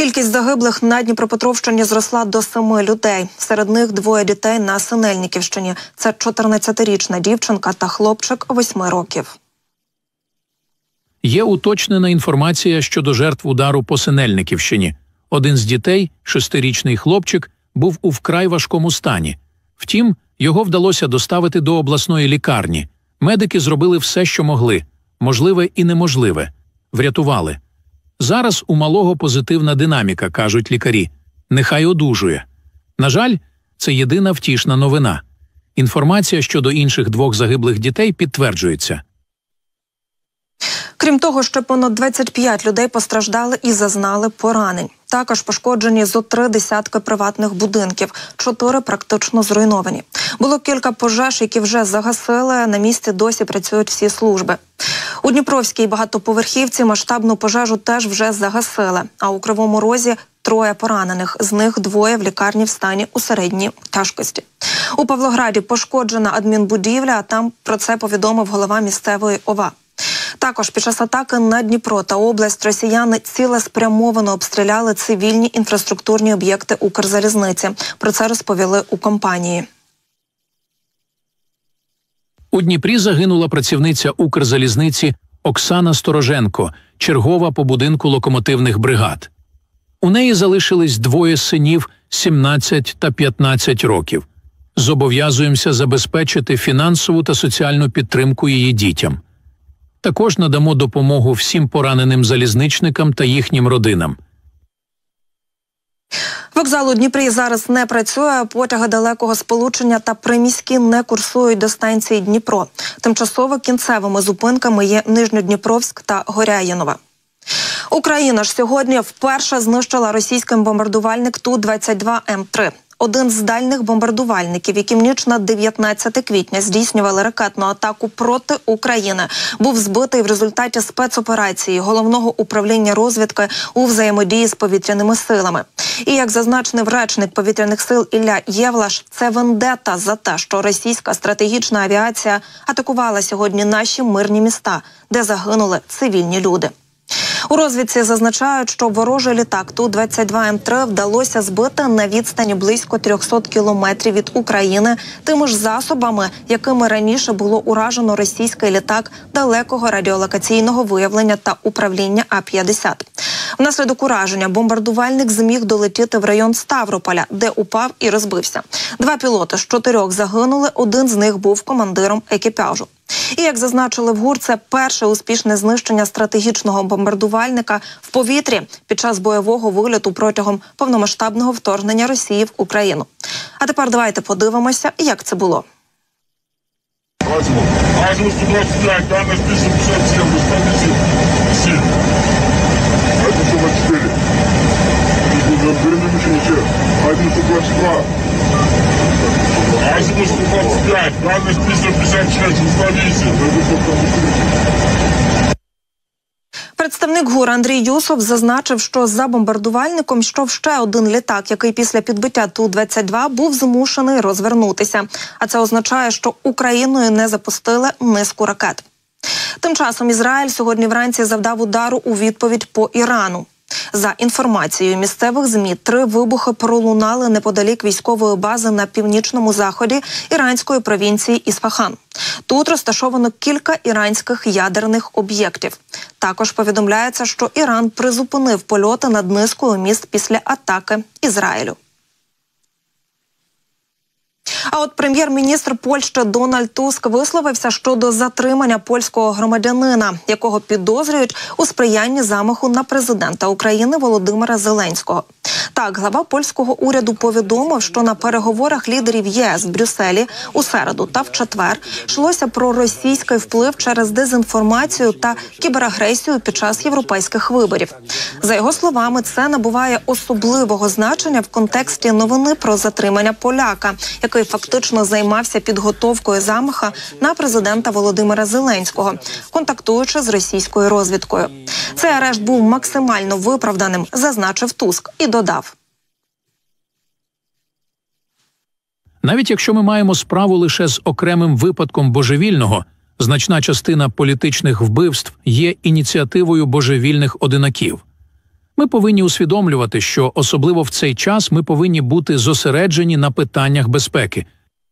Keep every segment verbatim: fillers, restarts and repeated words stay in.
Кількість загиблих на Дніпропетровщині зросла до семи людей. Серед них двоє дітей на Синельниківщині. Це чотирнадцятирічна дівчинка та хлопчик восьми років. Є уточнена інформація щодо жертв удару по Синельниківщині. Один з дітей, шестирічний хлопчик, був у вкрай важкому стані. Втім, його вдалося доставити до обласної лікарні. Медики зробили все, що могли. Можливе і неможливе. Врятували. Зараз у малого позитивна динаміка, кажуть лікарі. Нехай одужує. На жаль, це єдина втішна новина. Інформація щодо інших двох загиблих дітей підтверджується. Крім того, ще понад двадцять п'ять людей постраждали і зазнали поранень. Також пошкоджені зо три десятки приватних будинків, чотири практично зруйновані. Було кілька пожеж, які вже загасили, на місці досі працюють всі служби. У Дніпровській багатоповерхівці масштабну пожежу теж вже загасили, а у Кривому Розі троє поранених, з них двоє в лікарні в стані у середній тяжкості. У Павлограді пошкоджена адмінбудівля, а там про це повідомив голова місцевої ОВА. Також під час атаки на Дніпро та область росіяни цілеспрямовано обстріляли цивільні інфраструктурні об'єкти Укрзалізниці. Про це розповіли у компанії. У Дніпрі загинула працівниця Укрзалізниці Оксана Стороженко, чергова по будинку локомотивних бригад. У неї залишились двоє синів сімнадцять та п'ятнадцять років. Зобов'язуємося забезпечити фінансову та соціальну підтримку її дітям. Також надамо допомогу всім пораненим залізничникам та їхнім родинам. Вокзал у Дніпрі зараз не працює, потяги далекого сполучення та приміські не курсують до станції Дніпро. Тимчасово кінцевими зупинками є Нижньодніпровськ та Горяїнова. Україна ж сьогодні вперше знищила російський бомбардувальник Ту двадцять два М три. Один з дальних бомбардувальників, які в ніч на дев'ятнадцяте квітня здійснювали ракетну атаку проти України, був збитий в результаті спецоперації Головного управління розвідки у взаємодії з повітряними силами. І, як зазначив речник повітряних сил Ілля Євлаш, це вендета за те, що російська стратегічна авіація атакувала сьогодні наші мирні міста, де загинули цивільні люди. У розвідці зазначають, що ворожий літак Ту двадцять два М три вдалося збити на відстані близько трьохсот кілометрів від України тими ж засобами, якими раніше було уражено російський літак далекого радіолокаційного виявлення та управління А п'ятдесят. Внаслідок ураження бомбардувальник зміг долетіти в район Ставрополя, де упав і розбився. Два пілоти з чотирьох загинули, один з них був командиром екіпажу. І, як зазначили в ГУР, це перше успішне знищення стратегічного бомбардувальника в повітрі під час бойового вильоту протягом повномасштабного вторгнення Росії в Україну. А тепер давайте подивимося, як це було. Представник ГУР Андрій Юсов зазначив, що за бомбардувальником йшов ще один літак, який після підбиття Ту двадцять два був змушений розвернутися. А це означає, що Україною не запустили низку ракет. Тим часом Ізраїль сьогодні вранці завдав удару у відповідь по Ірану. За інформацією місцевих ЗМІ, три вибухи пролунали неподалік військової бази на північному заході іранської провінції Ісфахан. Тут розташовано кілька іранських ядерних об'єктів. Також повідомляється, що Іран призупинив польоти над низкою міст після атаки Ізраїлю. А от прем'єр-міністр Польщі Дональд Туск висловився щодо затримання польського громадянина, якого підозрюють у сприянні замаху на президента України Володимира Зеленського. Так, глава польського уряду повідомив, що на переговорах лідерів ЄС в Брюсселі у середу та в четвер йшлося про російський вплив через дезінформацію та кіберагресію під час європейських виборів. За його словами, це набуває особливого значення в контексті новини про затримання поляка, який фактично займався підготовкою замаха на президента Володимира Зеленського, контактуючи з російською розвідкою. Цей арешт був максимально виправданим, зазначив Туск і додав. Навіть якщо ми маємо справу лише з окремим випадком божевільного, значна частина політичних вбивств є ініціативою божевільних одинаків. Ми повинні усвідомлювати, що особливо в цей час ми повинні бути зосереджені на питаннях безпеки.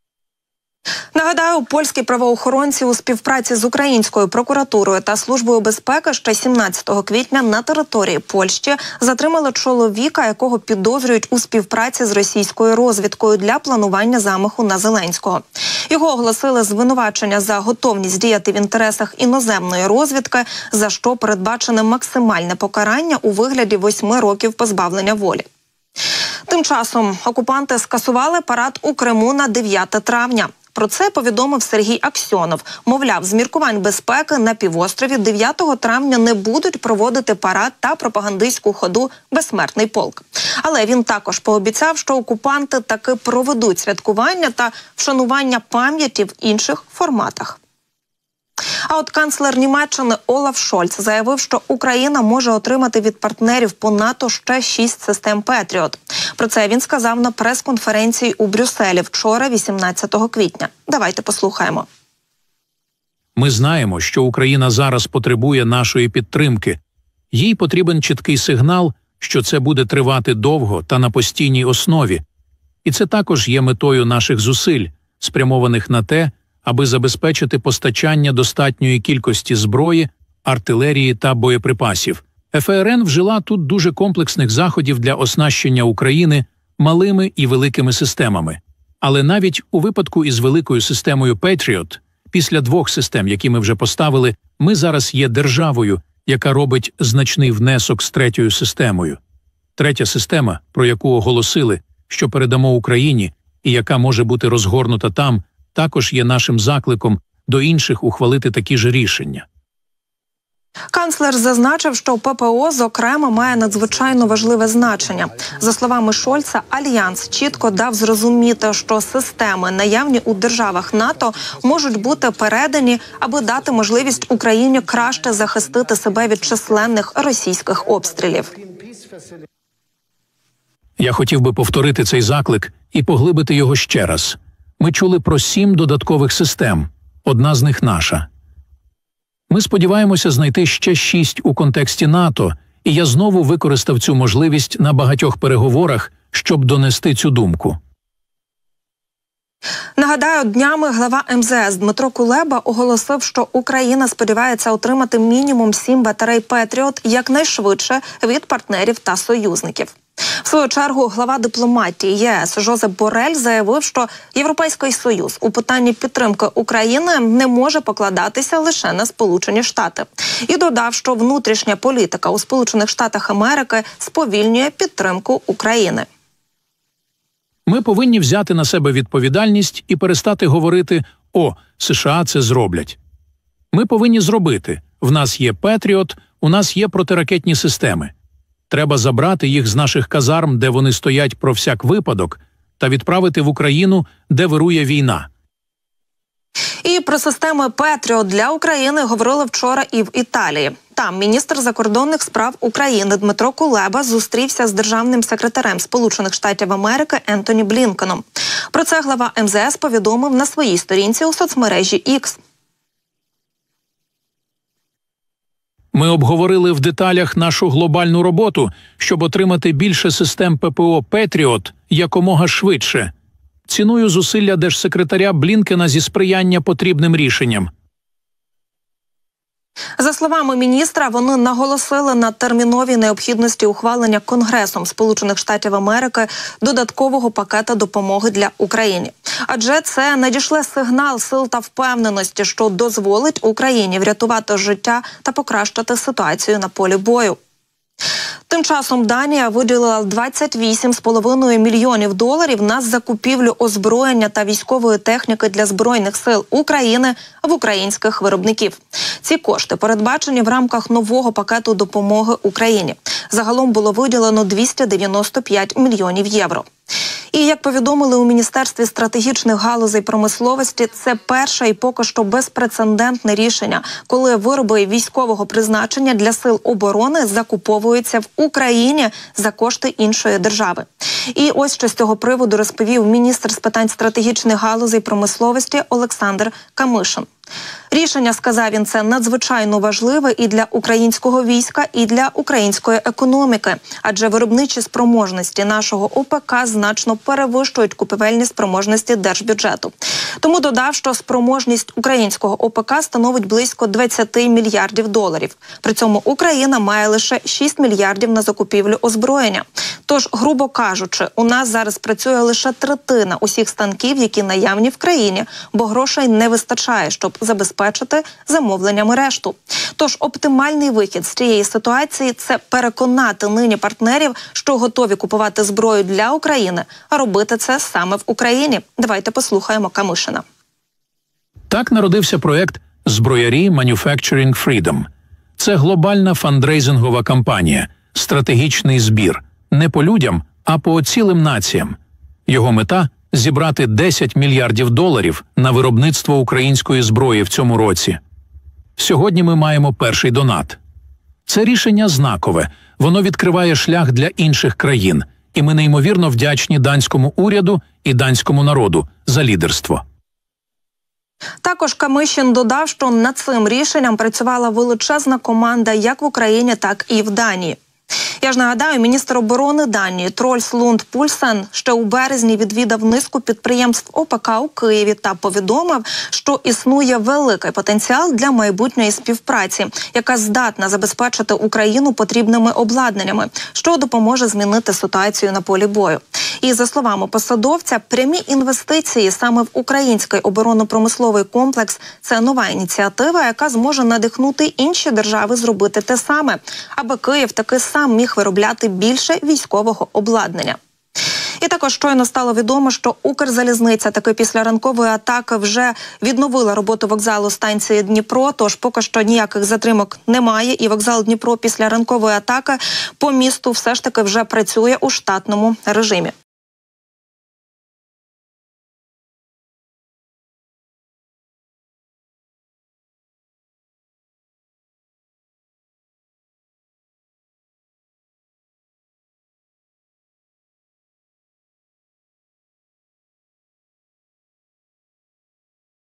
Нагадаю, польські правоохоронці у співпраці з українською прокуратурою та Службою безпеки ще сімнадцятого квітня на території Польщі затримали чоловіка, якого підозрюють у співпраці з російською розвідкою для планування замаху на Зеленського. Його оголосили звинувачення за готовність діяти в інтересах іноземної розвідки, за що передбачене максимальне покарання у вигляді восьми років позбавлення волі. Тим часом окупанти скасували парад у Криму на дев'яте травня. Про це повідомив Сергій Аксьонов. Мовляв, з міркувань безпеки на півострові дев'ятого травня не будуть проводити парад та пропагандистську ходу «Безсмертний полк». Але він також пообіцяв, що окупанти таки проведуть святкування та вшанування пам'яті в інших форматах. А от канцлер Німеччини Олаф Шольц заявив, що Україна може отримати від партнерів по НАТО ще шість систем «Петріот». Про це він сказав на прес-конференції у Брюсселі вчора, вісімнадцятого квітня. Давайте послухаємо. Ми знаємо, що Україна зараз потребує нашої підтримки. Їй потрібен чіткий сигнал, що це буде тривати довго та на постійній основі. І це також є метою наших зусиль, спрямованих на те, аби забезпечити постачання достатньої кількості зброї, артилерії та боєприпасів. ФРН вжила тут дуже комплексних заходів для оснащення України малими і великими системами. Але навіть у випадку із великою системою «Петріот», після двох систем, які ми вже поставили, ми зараз є державою, яка робить значний внесок з третьою системою. Третя система, про яку оголосили, що передамо Україні, і яка може бути розгорнута там, також є нашим закликом до інших ухвалити такі ж рішення. Канцлер зазначив, що ППО, зокрема, має надзвичайно важливе значення. За словами Шольца, Альянс чітко дав зрозуміти, що системи, наявні у державах НАТО, можуть бути передані, аби дати можливість Україні краще захистити себе від численних російських обстрілів. Я хотів би повторити цей заклик і поглибити його ще раз. Ми чули про сім додаткових систем. Одна з них наша. Ми сподіваємося знайти ще шість у контексті НАТО, і я знову використав цю можливість на багатьох переговорах, щоб донести цю думку. Нагадаю, днями глава ем зе ес Дмитро Кулеба оголосив, що Україна сподівається отримати мінімум сім батарей «Петріот» якнайшвидше від партнерів та союзників. В свою чергу, глава дипломатії є ес Жозеп Борель заявив, що Європейський Союз у питанні підтримки України не може покладатися лише на Сполучені Штати. І додав, що внутрішня політика у Сполучених Штатах Америки сповільнює підтримку України. Ми повинні взяти на себе відповідальність і перестати говорити «О, США це зроблять». Ми повинні зробити. В нас є «Петріот», у нас є протиракетні системи. Треба забрати їх з наших казарм, де вони стоять про всяк випадок, та відправити в Україну, де вирує війна. І про системи «Петріот» для України говорили вчора і в Італії. Там міністр закордонних справ України Дмитро Кулеба зустрівся з державним секретарем Сполучених Штатів Америки Ентоні Блінкеном. Про це глава ем зе ес повідомив на своїй сторінці у соцмережі Ікс. Ми обговорили в деталях нашу глобальну роботу, щоб отримати більше систем ППО «Петріот» якомога швидше. Ціную зусилля держсекретаря Блінкена зі сприяння потрібним рішенням. За словами міністра, вони наголосили на терміновій необхідності ухвалення Конгресом Сполучених Штатів Америки додаткового пакета допомоги для України. Адже це надішле сигнал сил та впевненості, що дозволить Україні врятувати життя та покращити ситуацію на полі бою. Тим часом Данія виділила двадцять вісім з половиною мільйонів доларів на закупівлю озброєння та військової техніки для Збройних сил України в українських виробників. Ці кошти передбачені в рамках нового пакету допомоги Україні. Загалом було виділено двісті дев'яносто п'ять мільйонів євро. І, як повідомили у Міністерстві стратегічних галузей промисловості, це перше і поки що безпрецедентне рішення, коли вироби військового призначення для сил оборони закуповуються в Україні за кошти іншої держави. І ось що з цього приводу розповів міністр з питань стратегічних галузей промисловості Олександр Камишин. Рішення, сказав він, це надзвичайно важливе і для українського війська, і для української економіки, адже виробничі спроможності нашого ОПК значно перевищують купівельні спроможності держбюджету. Тому додав, що спроможність українського ОПК становить близько двадцять мільярдів доларів. При цьому Україна має лише шість мільярдів на закупівлю озброєння. Тож, грубо кажучи, у нас зараз працює лише третина усіх станків, які наявні в країні, бо грошей не вистачає, щоб забезпечити замовленнями решту. Тож оптимальний вихід з цієї ситуації – це переконати нині партнерів, що готові купувати зброю для України, а робити це саме в Україні. Давайте послухаємо Камишина. Так народився проект «Зброярі Manufacturing Freedom». Це глобальна фандрейзингова кампанія, стратегічний збір. Не по людям, а по цілим націям. Його мета – зібрати десять мільярдів доларів на виробництво української зброї в цьому році. Сьогодні ми маємо перший донат. Це рішення знакове, воно відкриває шлях для інших країн, і ми неймовірно вдячні данському уряду і данському народу за лідерство. Також Камишин додав, що над цим рішенням працювала величезна команда як в Україні, так і в Данії. Я ж нагадаю, міністр оборони Данії Трольс Лунд Пульсен ще у березні відвідав низку підприємств ОПК у Києві та повідомив, що існує великий потенціал для майбутньої співпраці, яка здатна забезпечити Україну потрібними обладнаннями, що допоможе змінити ситуацію на полі бою. І, за словами посадовця, прямі інвестиції саме в український оборонно-промисловий комплекс – це нова ініціатива, яка зможе надихнути інші держави зробити те саме, аби Київ таки сам міг виробляти більше військового обладнання. І також щойно стало відомо, що Укрзалізниця таки після ранкової атаки вже відновила роботу вокзалу станції Дніпро, тож поки що ніяких затримок немає, і вокзал Дніпро після ранкової атаки по місту все ж таки вже працює у штатному режимі.